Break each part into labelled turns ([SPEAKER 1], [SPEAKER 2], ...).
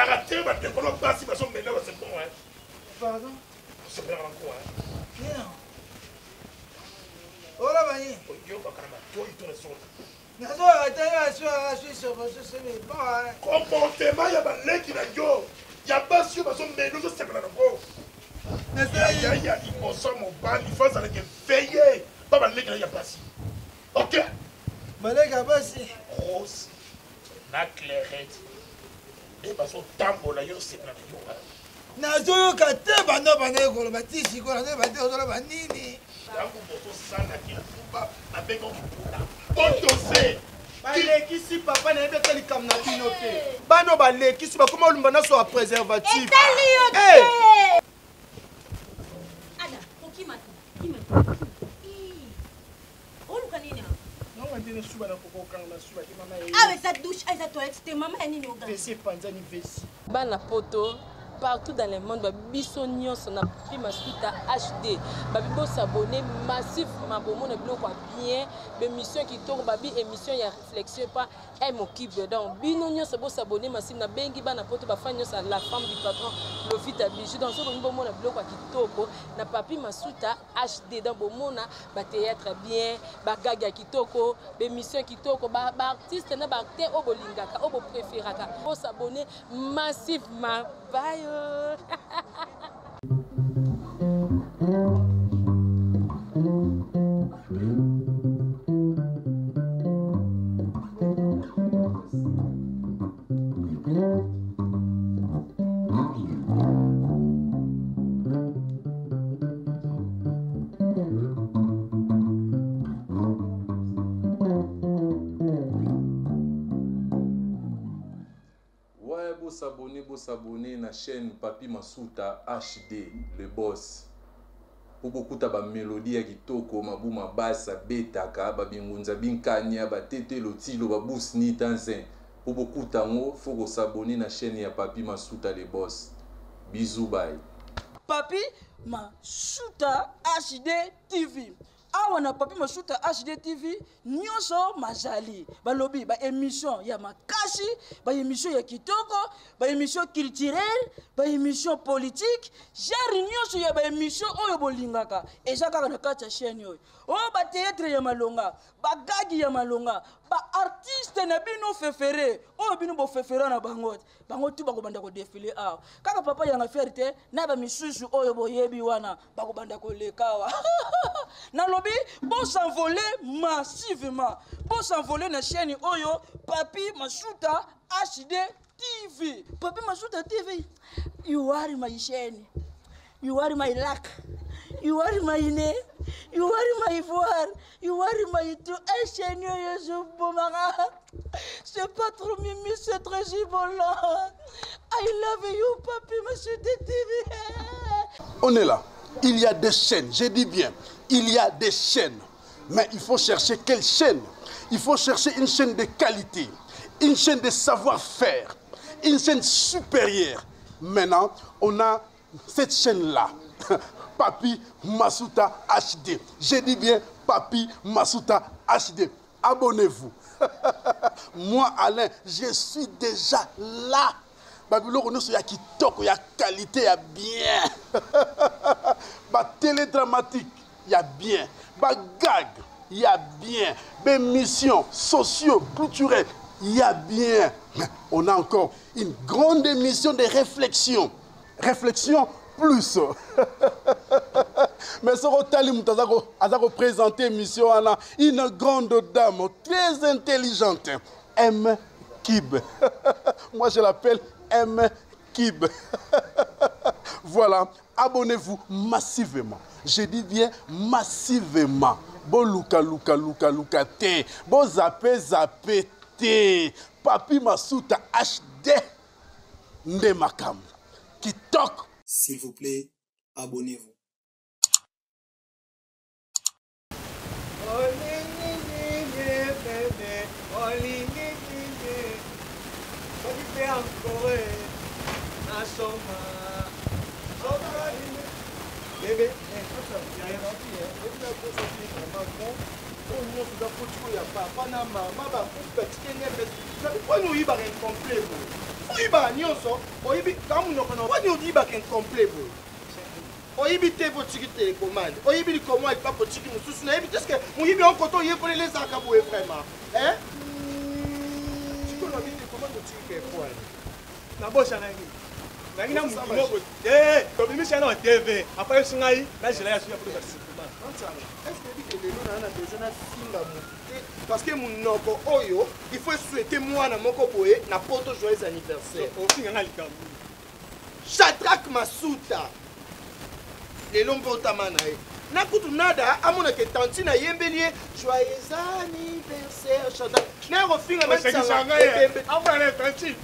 [SPEAKER 1] caractère, bah, tu ne pas si maintenant, c'est bon, hein.
[SPEAKER 2] Pardon?
[SPEAKER 1] C'est bien encore, hein.
[SPEAKER 2] Bien. Oh là, Bani.
[SPEAKER 1] Yo, bah, quand même, toi, il tourne sur comportement, il y a des gens qui n'ont pas. Il y a pas sûr, parce que nous, c'est pas il y a des personnes il faut veiller. Pas les gens qui n'ont pas si. Ok? Rose, la clairette. Et parce que tambo là, c'est pas
[SPEAKER 2] nazoyoka te bando bana koloba tisi kola nde bate ozoloba nini
[SPEAKER 1] tango bozosala kifuba avec okipula botose
[SPEAKER 3] balekisi papa na yebi ete likambo na bino te bano balekisi bakoma olumba naso ya préservatif
[SPEAKER 4] ada kokima oluka nini avec sa douche et sa toilette c'était maman et nini oga
[SPEAKER 5] bana poto partout dans le monde biso nyonso na prima suite à HD babi bo s'abonner massivement pour mon biloko bien émission qui tourne babi émission ya réflexion pas un m'occupe donc bino nyonso bo s'abonner massivement na bengi bana poto ba fanya nyonso la femme du patron Lofita Bijou donc so bo mona biloko kitoko na papi masuta HD dans bo mona ba théâtre bien ba gaga kitoko émission kitoko ba artiste na ba acteur obolingaka obo préféraka bo s'abonner massivement. Bye.
[SPEAKER 6] S'abonner à la chaîne Papi Masuta HD, le boss. Pour beaucoup de mélodies qui toko, ma bassa, betaka, babingunza, binkanya, batete, lotilo, babous ni tanzin. Pour beaucoup de mots, il faut s'abonner à la chaîne ya Papi Masuta, le boss. Bisous, bye.
[SPEAKER 7] Papi Masuta HD TV. Awa na Papi Masuta HD TV nyonso mazali balobi ba émission ya makashi ba émission ya kitoko ba émission culturelle ba émission politique genre nyonso ya ba émission oyo bolingaka eza kaka na kati ya chaîne oyo o ba théâtre ya malonga ba gagi ya malonga ba artiste na bino fefere oyo bino bo fefera na bango tu bako banda ko défiler awa kaka papa ya na fierté na ba misusu oyo boyebi wana bako banda ko lekawa na lobi bon s'envoler massivement bon s'envoler na chaîne oyo Papi Masuta HD TV Papi Masuta TV you are my chaîne you are my luck you are my name you are my voix you are my tout un chaîne oyo je bomara c'est pas trop mimi c'est très gibolant I love you Papi Masuta TV.
[SPEAKER 8] On est là. Il y a des chaînes, je dis bien, il y a des chaînes. Mais il faut chercher quelle chaîne? Il faut chercher une chaîne de qualité, une chaîne de savoir-faire, une chaîne supérieure. Maintenant, on a cette chaîne-là, Papi Masuta HD. Je dis bien Papi Masuta HD. Abonnez-vous. Moi, Alain, je suis déjà là. Babylone, on a kitoko, il y a qualité, il y a bien. Ba télédramatique, il y a bien. Ba gag, il y a bien. Ba missions socio culturelles, il y a bien. On a encore une grande émission de réflexion. Réflexion plus. Mais ce Rotalim a représenté émission une grande dame très intelligente. M. Kib. Moi je l'appelle M. Kib. Voilà, abonnez-vous massivement. Je dis bien massivement. Bon luka te. Bon zappé te. Papi Masuta HD. Ndemakam. Kitok.
[SPEAKER 9] S'il vous plaît, abonnez-vous.
[SPEAKER 3] bébé ya rapi ebina kosa fi vraiment bon oyo nyonso eza foti oyo ya papa na mama bakupetike mbesi zabi poni oyibaka incomplet boye oyibaka nyonso oyibi ka monoko na poni oyibaka incomplet boye oyibi te botiki télécommande oyibi likomo alipa botiki mosusu nayebi te ceque moyibi onkoto oyekolele ezalaka boye vraiment sikoyo nabi télécommande botiki kepoani
[SPEAKER 10] nabosana nini nangi na mutu moko tobimisi na tv après singai nazela ya suya produit supplément
[SPEAKER 3] est-ce que lelo na besoin na singa motu te parce que monoko oyo il faut souhaiter mwana moko boye na poto joyeux anniversaire
[SPEAKER 10] ofinga nga likambo
[SPEAKER 3] Shadrack Masuta lelo mbotama na ye nakutu nada amonake tanti na yembeli ye joyeux anniversaire Shadrack na kofinga mesanga ebembe
[SPEAKER 10] avale tanti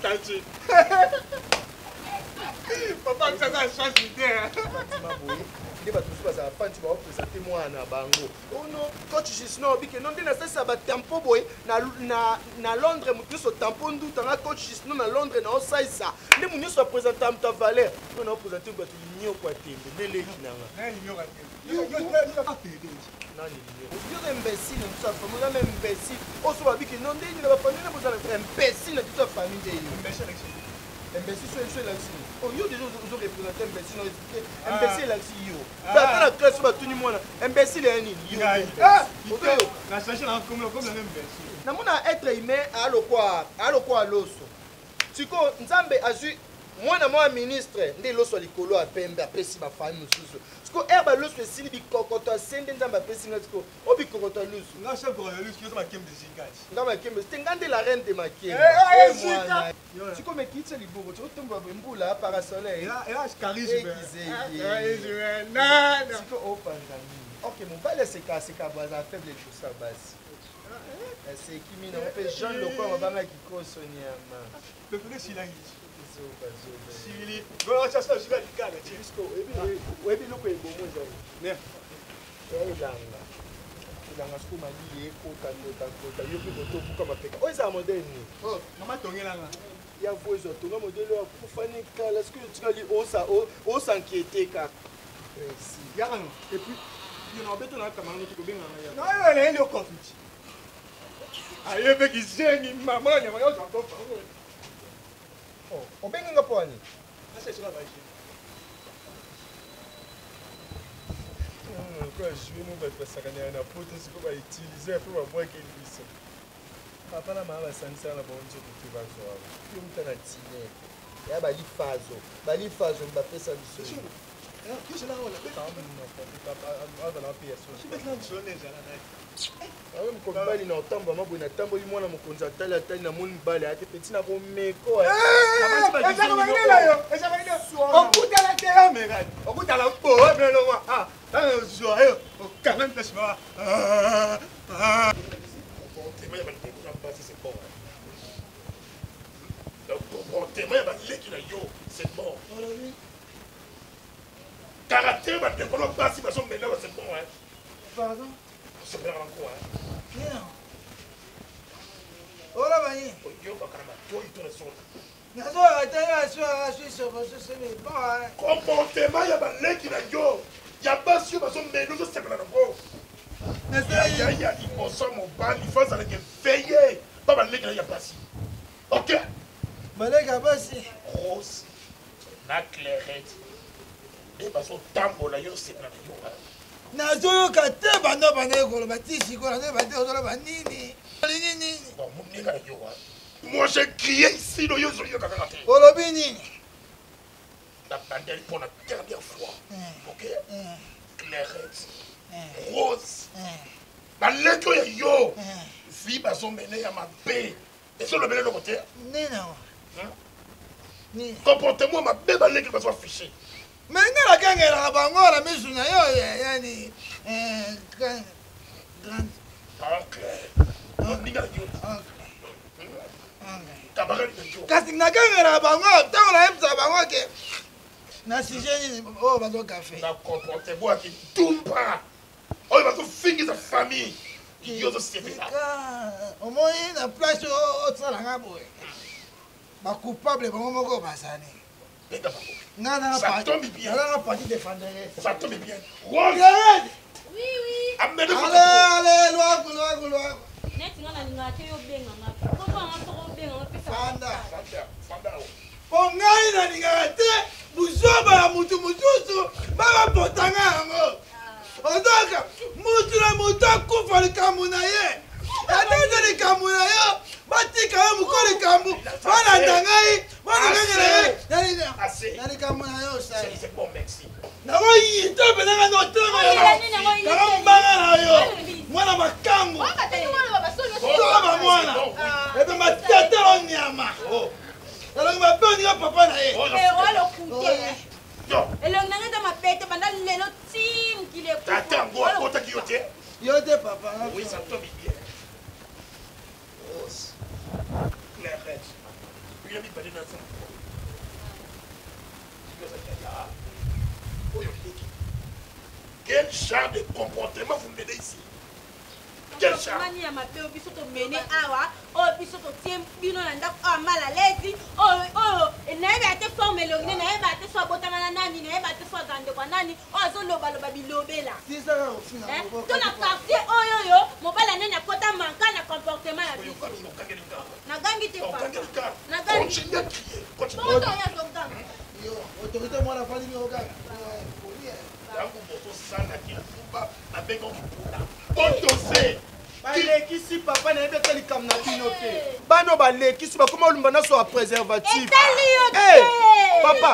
[SPEAKER 10] papa ça ça change d'idée
[SPEAKER 3] nde bato mosusu bazala fanti baopresente mwana na bango ono coach gisno obike no nde nasalisa batempo boye na londres motu nyonso tempo ndutanga coach gisno na londres naosalisa nde motu nyonso apresente moto ya valeur no naopresente bato linyoko ya tembe nde leki nanga ozira imbécile mosu ya famille ozama imbécile oso babiki no nde nini na bafamille ne bozala imbécile na biso ya famille nde imbécile so elakisi oh yo déjà ozorepresente imbécile no expliqué imbécile elakisi yo ata na classe so batuni mwana imbécile ya nini yo namona être humain alokwa loso sikoyo nzambe azwi mwana mwa ministre nde loso ya likolo ya pembe apesi bafami mosusu sikoyo ere baloso esili bikokoto asende nzambe apesi nga sikoyo o bikokoto ya lusu nga makembe te nga nde la reine de makembe sikoyo mekitisa liboko tokotombola bembula parasolaire sikoyo opanza nini ok mobali asekaseka baza afaible chose ya basi aseki mina mpe jean lokwa mabangaki kosoniama oyebi eloko ebomo elanga siko mali ekota yo mpe moto obuka mapeka oyo ezala modele nini ya vo ezwa tonga modele akufani kala sikoyo otikali osankiete kaka epuis yo na obeto nakamanga tokobenganga
[SPEAKER 10] ayebeki zengi mama nyama yoza tofa
[SPEAKER 3] obenginga mpo wani ajouemo bato basakanaka na poto siko bautilize mpo babwakeli biso papa na mama basangisaka na bango nzoto te bazwa yo muta na tine ya balifazo bapesa biso awe mokobali na otambola maboye natamboli mwana mokonzi atali namoni mbali ate peti na bomeko
[SPEAKER 10] okutala te amerani okutala mpo melonga zwa okanga mpesi baba
[SPEAKER 1] témoin baleki na yo c'est bon caractère badekolo basi bazomela ba c'est bon
[SPEAKER 2] pardon
[SPEAKER 1] c'est bien encore
[SPEAKER 2] non ola bani
[SPEAKER 1] yo bakama toi tu raison
[SPEAKER 2] nazoka te asui sobososeme bon
[SPEAKER 1] comportement ya baleki na yo ya basi yo bazomela ozosepela nango ya liboso mobali fo azalaki veye mpa baleki na ya basi ok
[SPEAKER 2] baleka basi
[SPEAKER 1] rose na clairette nde bazotambola yo sepela na yo
[SPEAKER 2] nazoyoka te bando banda koloba ti sikoyo nazoyeba te ozoloba nini olingi nini
[SPEAKER 1] moninga na yo moi j'ai crié ici no yo ozoyoka kaka te
[SPEAKER 2] olobi nini
[SPEAKER 1] na bandeli mpo na dernière fois ok clairette rose baleki oyo yo vi bazomene ya mabe ezolobele eloko te
[SPEAKER 2] ninawa
[SPEAKER 1] comportement mabe baleki bazoaffiche
[SPEAKER 2] me nga nakengelaka bango na misu na yo yani kasi nakengelaka bango ntango nayebisa bango ke na sujet nini oyo bazokafe
[SPEAKER 1] na comportement ya kitumba oyo bazofingisa famille yo ozosepela
[SPEAKER 2] omoni na place osalanga boye bacoupable bango moko bazali
[SPEAKER 1] Ça tombe bien. Ça tombe bien. Rose.
[SPEAKER 4] Oui, oui.
[SPEAKER 2] Allez, loin. Pongai na ningate, buzoba ya mutu mutusu, baba potanga yango. Odoka, mutu na mutu akufa likambo na ye. Atende likambo na yo, batika yo mukolo likambo. Bana ndangai, bana ngengele. Na likambo na yo sa.
[SPEAKER 1] C'est bon, merci.
[SPEAKER 2] Nako yito benanga no tema ya. Karambanga na yo. Mwana makambo. Odoka mwana. Ebe matetelo nyama. Alors, ma bonne, il va papa naïe.
[SPEAKER 4] Oh, le coup. Et le nana de ma bête, pendant les team qui les.
[SPEAKER 1] T'attends, moi, quand t'as qui yoté?
[SPEAKER 2] Yoté, papa.
[SPEAKER 1] Oui, ça tombe bien. Rose. Clairette. Il a mis pas de naissance. Quel genre de comportement vous me donnez ici? Quel genre?
[SPEAKER 4] Mani ya mabe obiso to mene awa, obiso to tiem bino na ndako a mal à l'aise. Oh, na eba te forme longne, na eba te so botama na nani, na eba te so gande kwa nani, zo loba bilobela.
[SPEAKER 2] Si ça va au final.
[SPEAKER 4] To na quartier oyo, mobala nene akota manka na comportement ya biso. Na gangi te pa. Na gangi. Continue. Bonto ya zonga.
[SPEAKER 2] Yo, autorité moi la famille au gars.
[SPEAKER 1] Avec un dossier.
[SPEAKER 3] balekisi papa na yebeta likam na bino te bano balekisi bakoma olumba na so ya préservatif papa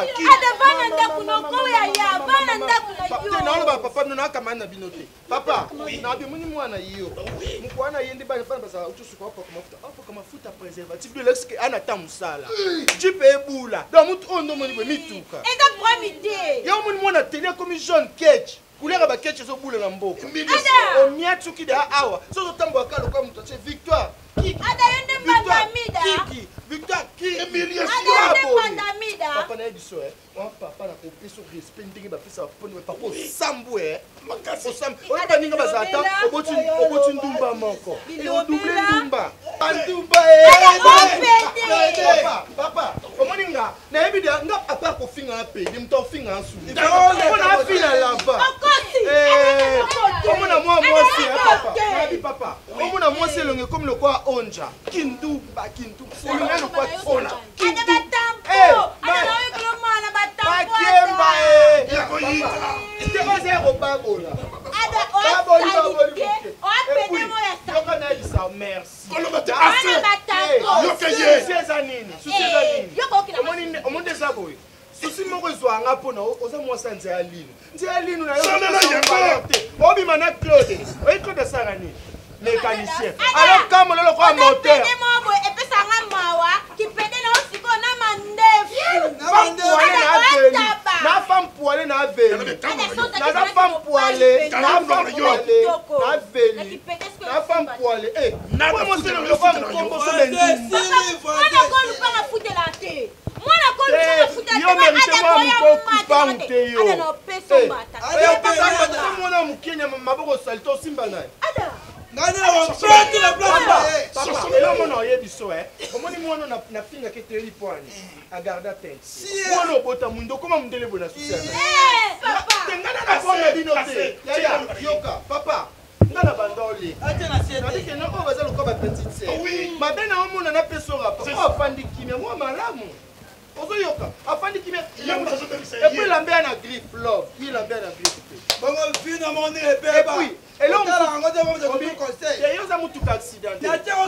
[SPEAKER 3] naoloba papa bino nakamani na bino te papa nabimuni mwana yo moko wana ye nde bana bazala utusuka apaka mafuta préservatif bino leske ana ta mosala jipe ebula donc mutu oyo ndomoni bwe mituka yo omoni mwana tele komi jaune ketch couleur ba ketch ezobula na mboka omia tsuki da awa sozo tambo akalo kwa mtu ache victoire Victoire qui papa na biso papa na kopeso respect ndenge ba pesa poni papa sambwe makasi sambu oba ninga bazata oboti ndumba moko et o double ndumba papa omoninga na yebidia nga papa ko finga pe limto finga asu ona fina lava omona mwasi papa nabi papa omona mwasi longe comme le quoi onja kindumba olunga no kwa ona susi moko ezwanga mpona oza mwasi nzela lino na yo obima na claude oyi claude asala nini mécanicien alors kama lolo kwa moteur na femme poilée na veli na femme poilée na femme poilée na moi c'est le femme combo sur les yo mérite moi moko kupang te yo mwana mukenya maboko salto simba naye elomona oyebi so omoni mwana na finga ke teli poani agarda tete mwana obota mundu okoma mundele boye na susi ngana na bona bino te yoka papa ngana banda ole nadike noko baza lokola bapetite se mabe na omona na peso rapa afandi kimia mwa malamu ozoyoka afandi kimia epui lambea na griffe love yi lambea na griffe
[SPEAKER 2] bongo vina moni ebeba
[SPEAKER 3] yoza mutuka accident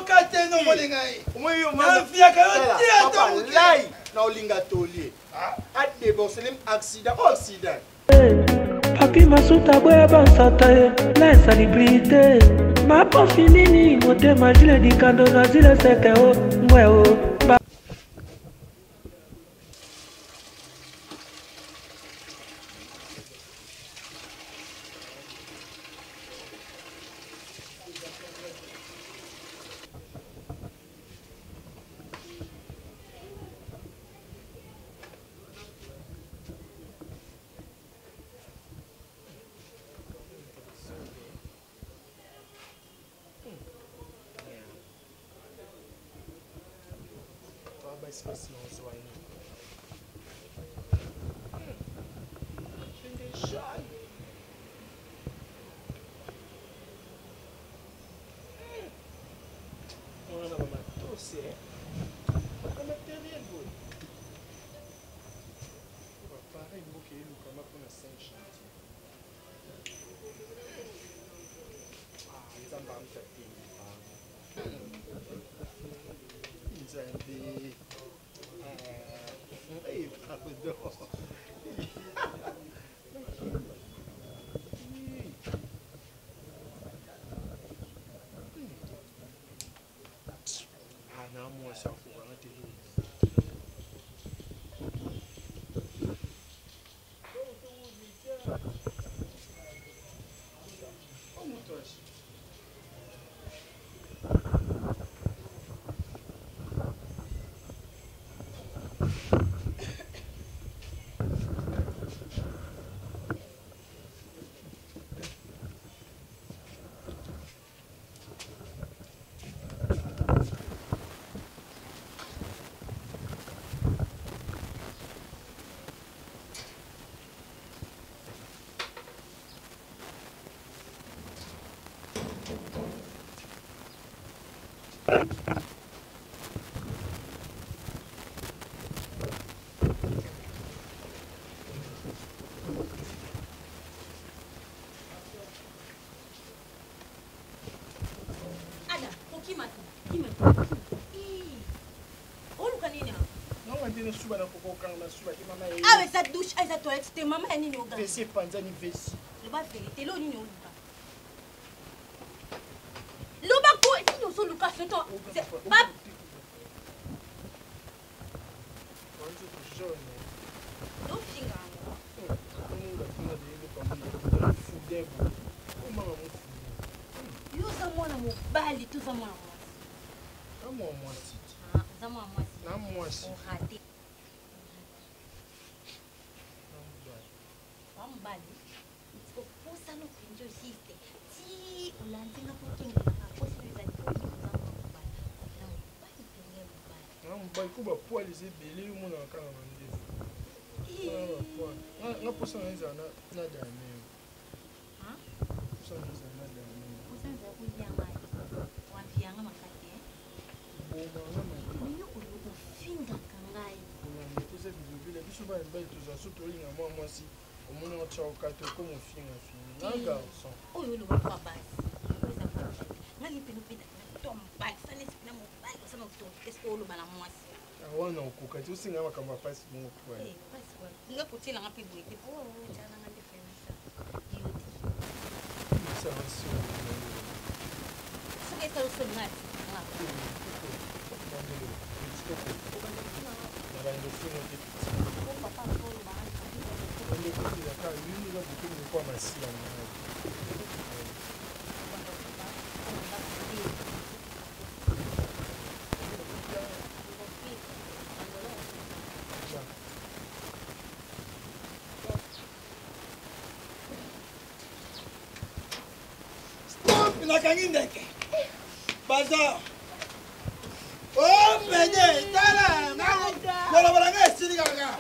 [SPEAKER 3] na olinga tolie adeboselem accident o accident
[SPEAKER 11] Papi Masuta boya bansata ye la insalubrité ma pofinini motema jule dikando na zile sete o mwe o
[SPEAKER 4] Ah, eza douche, eza toilette, te mama ya nini oga?
[SPEAKER 3] Vesi panzani vesi.
[SPEAKER 4] Loba vérité, lo nini oluka? Loba ko, nini oso luka soto? Pap. Do finga. Yo za mwana mobali, tu za mwana mwasi.
[SPEAKER 3] Kama mwasi.
[SPEAKER 4] Ah, za mwana mwasi.
[SPEAKER 3] Na mwasi.
[SPEAKER 4] Ohate. Mbali ukoposa no kunjo siste ti ulanzinga kukinga akosi bizali kuza mbali na mbali penge mbali
[SPEAKER 3] na mbali kuba poali zebele mona kanga mandefu nga posa nza na dame
[SPEAKER 4] ha
[SPEAKER 3] posa nza na dame
[SPEAKER 4] posa nza kunyanga wampianga makate
[SPEAKER 3] bomba na
[SPEAKER 4] mimi uko finga kangai
[SPEAKER 3] na posa bizobile biso ba mbali tuza soto linga mwa mwasi omoni otshaukato comme ofinga finga na garçon
[SPEAKER 4] oyo lo ba basi oza kwa ngali pino pina to mbali sana sipina mobali sana to esko lo bana mwasi
[SPEAKER 3] awana okoka ti osinga makambo ya pasi bongo kwa
[SPEAKER 4] pasi kwa nga kotila nga pe boyete po tshana nga diferensa yoti
[SPEAKER 3] observation
[SPEAKER 4] soki esala osoni ngati nga
[SPEAKER 3] na bandefino te
[SPEAKER 4] papa polo baa
[SPEAKER 3] Quando eu fui cá, eu não vou ter nem como assim,
[SPEAKER 2] Stop! Nakangi ndeke. Bazar. Oh, menye, tala. Bola bola nga sini kaka.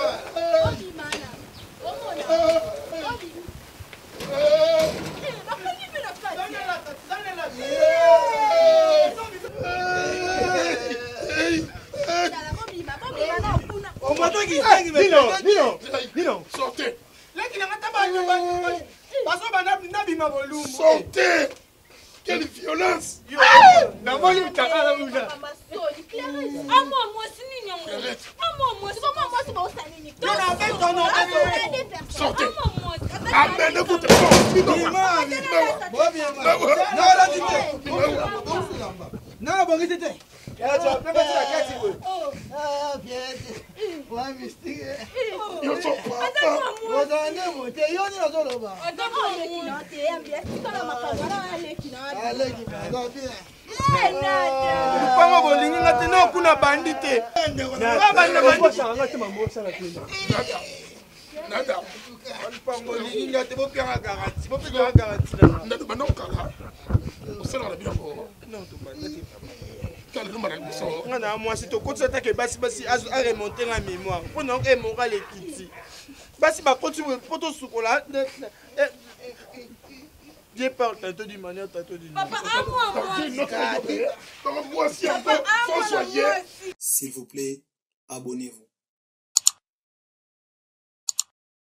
[SPEAKER 1] Sortez.
[SPEAKER 3] Sortez.
[SPEAKER 1] Quelle violence. Sortez. Amenez-vous
[SPEAKER 2] Non, bon, il était.
[SPEAKER 3] Lupango bolingi nga te na okuna bandi te.
[SPEAKER 1] Nada.
[SPEAKER 3] Lupango bolingi nga te bopianga garanti. Bopianga garanti na nga.
[SPEAKER 1] Nada bana okala. Osala la biloko.
[SPEAKER 3] Non, to banda te.
[SPEAKER 1] Kala no mara biso.
[SPEAKER 3] Nga na mwasi to kotisa ta ke basi a remonter la mémoire. Pour non que moral ekiti. Basi ba continue poto sukola. Dieu parle tantôt d'une manière, tantôt d'une autre.
[SPEAKER 1] S'il vous plaît, abonnez-vous.